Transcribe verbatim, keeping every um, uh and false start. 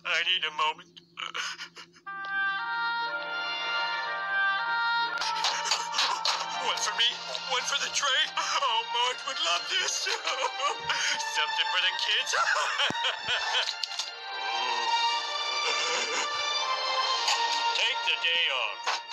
I need a moment. One for me, one for the tray. Oh, Marge would love this. Something for the kids. Take the day off.